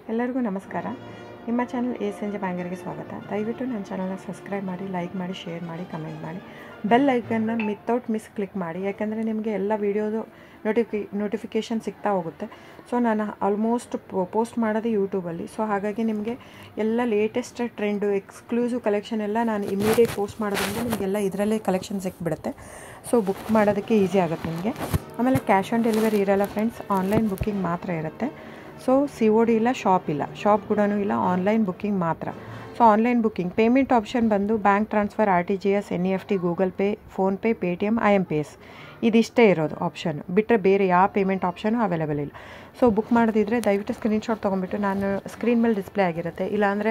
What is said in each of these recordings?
ಎಲ್ಲರಿಗೂ ನಮಸ್ಕಾರ. ನಿಮ್ಮ ಚಾನಲ್ ಎ ಸಂಜೆ ಬ್ಯಾಂಗರ್ಗೆ ಸ್ವಾಗತ. ದಯವಿಟ್ಟು ನನ್ನ ಚಾನಲ್ನ ಸಬ್ಸ್ಕ್ರೈಬ್ ಮಾಡಿ, ಲೈಕ್ ಮಾಡಿ, ಶೇರ್ ಮಾಡಿ, ಕಮೆಂಟ್ ಮಾಡಿ, ಬೆಲ್ ಐಕನ್ನ ವಿತೌಟ್ ಮಿಸ್ ಕ್ಲಿಕ್ ಮಾಡಿ. ಯಾಕೆಂದರೆ ನಿಮಗೆ ಎಲ್ಲ ವೀಡಿಯೋದು ನೋಟಿಫಿಕೇಷನ್ ಸಿಗ್ತಾ ಹೋಗುತ್ತೆ. ಸೊ ನಾನು ಆಲ್ಮೋಸ್ಟ್ ಪೋಸ್ಟ್ ಮಾಡೋದು ಯೂಟ್ಯೂಬಲ್ಲಿ. ಸೊ ಹಾಗಾಗಿ ನಿಮಗೆ ಎಲ್ಲ ಲೇಟೆಸ್ಟ್ ಟ್ರೆಂಡು, ಎಕ್ಸ್ಕ್ಲೂಸಿವ್ ಕಲೆಕ್ಷನ್ ಎಲ್ಲ ನಾನು ಇಮಿಡಿಯೇಟ್ ಪೋಸ್ಟ್ ಮಾಡೋದ್ರಿಂದ ನಿಮಗೆಲ್ಲ ಇದರಲ್ಲೇ ಕಲೆಕ್ಷನ್ ಸಿಕ್ಬಿಡುತ್ತೆ. ಸೊ ಬುಕ್ ಮಾಡೋದಕ್ಕೆ ಈಸಿ ಆಗುತ್ತೆ ನಿಮಗೆ. ಆಮೇಲೆ ಕ್ಯಾಶ್ ಆನ್ ಡೆಲಿವರಿ ಇರೋಲ್ಲ ಫ್ರೆಂಡ್ಸ್, ಆನ್ಲೈನ್ ಬುಕ್ಕಿಂಗ್ ಮಾತ್ರ ಇರುತ್ತೆ. ಸೊ COD ಇಲ್ಲ, ಶಾಪ್ ಕೂಡ ಇಲ್ಲ, ಆನ್ಲೈನ್ ಬುಕ್ಕಿಂಗ್ ಮಾತ್ರ. So online booking payment option ಬಂದು bank transfer, RTGS, NEFT, Google Pay, PhonePe, Paytm, IMPS ಇದಿಷ್ಟೇ ಇರೋದು ಆಪ್ಷನ್. ಬಿಟ್ಟರೆ ಬೇರೆ ಯಾವ ಪೇಮೆಂಟ್ ಆಪ್ಷನು ಅವೈಲೇಬಲ್ ಇಲ್ಲ. ಸೊ ಬುಕ್ ಮಾಡೋದಿದ್ರೆ ದಯವಿಟ್ಟು ಸ್ಕ್ರೀನ್ಶಾಟ್ ತೊಗೊಂಬಿಟ್ಟು ನಾನು ಸ್ಕ್ರೀನ್ ಮೇಲೆ ಡಿಸ್ಪ್ಲೇ ಆಗಿರುತ್ತೆ, ಇಲ್ಲಾಂದರೆ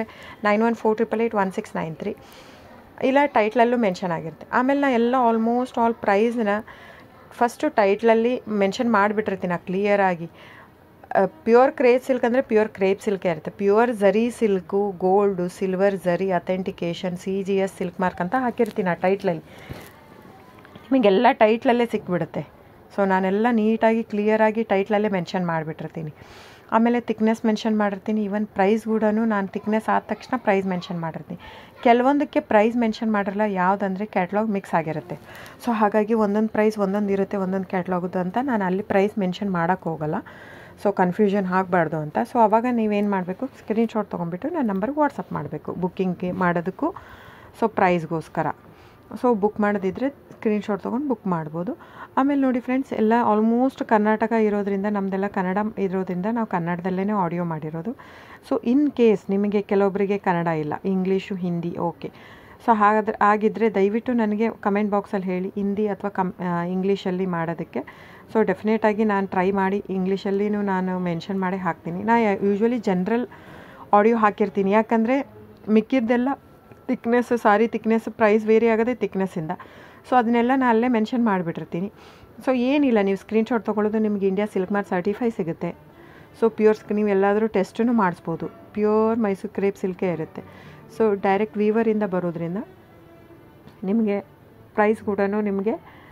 9148881693 ಇಲ್ಲ ಟೈಟ್ಲಲ್ಲೂ ಮೆನ್ಷನ್ ಆಗಿರುತ್ತೆ. ಆಮೇಲೆ ನಾನು ಎಲ್ಲ ಆಲ್ಮೋಸ್ಟ್ ಆಲ್ ಪ್ರೈಸ್ನ ಫಸ್ಟು ಟೈಟ್ಲಲ್ಲಿ ಮೆನ್ಷನ್ ಮಾಡಿಬಿಟ್ಟಿರ್ತೀನಿ ಕ್ಲಿಯರಾಗಿ. ಪ್ಯೂರ್ ಕ್ರೇಪ್ ಸಿಲ್ಕ್ ಅಂದರೆ ಪ್ಯೂರ್ ಕ್ರೇಪ್ ಸಿಲ್ಕೇ ಇರುತ್ತೆ. Pure zari silk, gold, silver zari, authentication, CGS silk mark ಅಂತ ಹಾಕಿರ್ತೀನಿ ಆ ಟೈಟ್ಲಲ್ಲಿ. ನಿಮಗೆಲ್ಲ ಟೈಟ್ಲಲ್ಲೇ ಸಿಕ್ಬಿಡುತ್ತೆ. ಸೊ ನಾನೆಲ್ಲ ನೀಟಾಗಿ ಕ್ಲಿಯರಾಗಿ ಟೈಟ್ಲಲ್ಲೇ ಮೆನ್ಷನ್ ಮಾಡಿಬಿಟ್ಟಿರ್ತೀನಿ. ಆಮೇಲೆ ತಿಕ್ನೆಸ್ ಮೆನ್ಷನ್ ಮಾಡಿರ್ತೀನಿ. ಈವನ್ ಪ್ರೈಸ್ ಕೂಡ ನಾನು ತಿಕ್ನೆಸ್ ಆದ ತಕ್ಷಣ ಪ್ರೈಸ್ ಮೆನ್ಷನ್ ಮಾಡಿರ್ತೀನಿ. ಕೆಲವೊಂದಕ್ಕೆ ಪ್ರೈಸ್ ಮೆನ್ಷನ್ ಮಾಡಿರಲ್ಲ, ಯಾವುದಂದರೆ ಕ್ಯಾಟ್ಲಾಗ್ ಮಿಕ್ಸ್ ಆಗಿರುತ್ತೆ. ಸೊ ಹಾಗಾಗಿ ಒಂದೊಂದು ಪ್ರೈಸ್ ಒಂದೊಂದು ಇರುತ್ತೆ, ಒಂದೊಂದು ಕ್ಯಾಟ್ಲಾಗದು ಅಂತ ನಾನು ಅಲ್ಲಿ ಪ್ರೈಸ್ ಮೆನ್ಷನ್ ಮಾಡೋಕ್ಕೆ ಹೋಗಲ್ಲ. ಸೊ ಕನ್ಫ್ಯೂಷನ್ ಆಗಬಾರ್ದು ಅಂತ. ಸೊ ಆವಾಗ ನೀವೇನು ಮಾಡಬೇಕು, ಸ್ಕ್ರೀನ್ಶಾಟ್ ತೊಗೊಂಬಿಟ್ಟು ನನ್ನ ನಂಬರ್ಗೆ ವಾಟ್ಸಪ್ ಮಾಡಬೇಕು ಬುಕ್ಕಿಂಗ್ಗೆ ಮಾಡೋದಕ್ಕೂ, ಸೊ ಪ್ರೈಸ್ಗೋಸ್ಕರ. ಸೊ ಬುಕ್ ಮಾಡೋದಿದ್ರೆ ಸ್ಕ್ರೀನ್ಶಾಟ್ ತೊಗೊಂಡು ಬುಕ್ ಮಾಡ್ಬೋದು. ಆಮೇಲೆ ನೋಡಿ ಫ್ರೆಂಡ್ಸ್, ಎಲ್ಲ ಆಲ್ಮೋಸ್ಟ್ ಕರ್ನಾಟಕ ಇರೋದ್ರಿಂದ, ನಮ್ಮದೆಲ್ಲ ಕನ್ನಡ ಇರೋದ್ರಿಂದ ನಾವು ಕನ್ನಡದಲ್ಲೇ ಆಡಿಯೋ ಮಾಡಿರೋದು. ಸೊ ಇನ್ ಕೇಸ್ ನಿಮಗೆ ಕೆಲವೊಬ್ಬರಿಗೆ ಕನ್ನಡ ಇಲ್ಲ, ಇಂಗ್ಲೀಷು, ಹಿಂದಿ, ಓಕೆ. ಸೊ ಆಗಿದ್ದರೆ ದಯವಿಟ್ಟು ನನಗೆ ಕಮೆಂಟ್ ಬಾಕ್ಸಲ್ಲಿ ಹೇಳಿ, ಹಿಂದಿ ಅಥವಾ ಇಂಗ್ಲೀಷಲ್ಲಿ ಮಾಡೋದಕ್ಕೆ. ಸೊ ಡೆಫಿನೆಟಾಗಿ ನಾನು ಟ್ರೈ ಮಾಡಿ ಇಂಗ್ಲೀಷಲ್ಲಿನೂ ನಾನು ಮೆನ್ಷನ್ ಮಾಡಿ ಹಾಕ್ತೀನಿ. ನಾನು ಯೂಶ್ವಲಿ ಜನರಲ್ ಆಡಿಯೋ ಹಾಕಿರ್ತೀನಿ, ಯಾಕಂದರೆ ಮಿಕ್ಕಿದ್ದೆಲ್ಲ thickness, sorry thickness price vary ಆಗೋದೇ ತಿಕ್ನೆಸ್ಸಿಂದ. ಸೊ ಅದನ್ನೆಲ್ಲ ನಾನು ಅಲ್ಲೇ ಮೆನ್ಷನ್ ಮಾಡಿಬಿಟ್ಟಿರ್ತೀನಿ. ಸೊ ಏನಿಲ್ಲ, ನೀವು ಸ್ಕ್ರೀನ್ಶಾಟ್ ತೊಗೊಳ್ಳೋದು, ನಿಮಗೆ ಇಂಡಿಯಾ ಸಿಲ್ಕ್ ಮಾರ್ಕ್ ಸರ್ಟಿಫೈ ಸಿಗುತ್ತೆ. ಸೊ ನೀವು ಎಲ್ಲಾದರೂ ಟೆಸ್ಟನ್ನು ಮಾಡಿಸ್ಬೋದು. ಪ್ಯೂರ್ ಮೈಸೂರು ಕ್ರೇಪ್ ಸಿಲ್ಕೇ ಇರುತ್ತೆ. ಸೊ ಡೈರೆಕ್ಟ್ ವೀವರಿಂದ ಬರೋದ್ರಿಂದ ನಿಮಗೆ ಪ್ರೈಸ್ ಕೂಡ ನಿಮಗೆ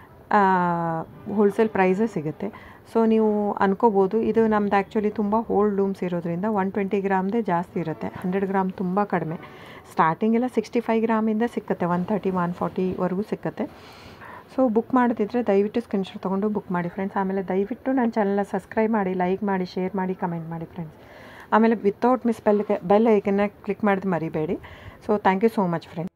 ಹೋಲ್ಸೇಲ್ ಪ್ರೈಸೇ ಸಿಗುತ್ತೆ. ಸೊ ನೀವು ಅನ್ಕೋಬೋದು, ಇದು ನಮ್ದು ಆ್ಯಕ್ಚುಲಿ ತುಂಬ ಹೋಲ್ಡ್ ಲೂಮ್ಸ್ ಇರೋದ್ರಿಂದ 120 ಗ್ರಾಮ್ದೇ ಜಾಸ್ತಿ ಇರುತ್ತೆ, 100 ಗ್ರಾಮ್ ತುಂಬ ಕಡಿಮೆ. ಸ್ಟಾರ್ಟಿಂಗೆಲ್ಲ 65 ಗ್ರಾಮಿಂದ ಸಿಕ್ಕತ್ತೆ, 130, 140ವರೆಗೂ ಸಿಕ್ಕತ್ತೆ. ಸೊ ಬುಕ್ ಮಾಡೋದಿದ್ರೆ ದಯವಿಟ್ಟು ಸ್ಕ್ರೀನ್ಶಾಟ್ ತೊಗೊಂಡು ಬುಕ್ ಮಾಡಿ ಫ್ರೆಂಡ್ಸ್. ಆಮೇಲೆ ದಯವಿಟ್ಟು ನನ್ನ ಚಾನಲ್ನ ಸಬ್ಸ್ಕ್ರೈಬ್ ಮಾಡಿ, ಲೈಕ್ ಮಾಡಿ, ಶೇರ್ ಮಾಡಿ, ಕಮೆಂಟ್ ಮಾಡಿ ಫ್ರೆಂಡ್ಸ್. ಆಮೇಲೆ ವಿತೌಟ್ ಮಿಸ್ ಬೆಲ್ ಐಕನ್ನ ಕ್ಲಿಕ್ ಮಾಡೋದು ಮರಿಬೇಡಿ. So thank you so much friends.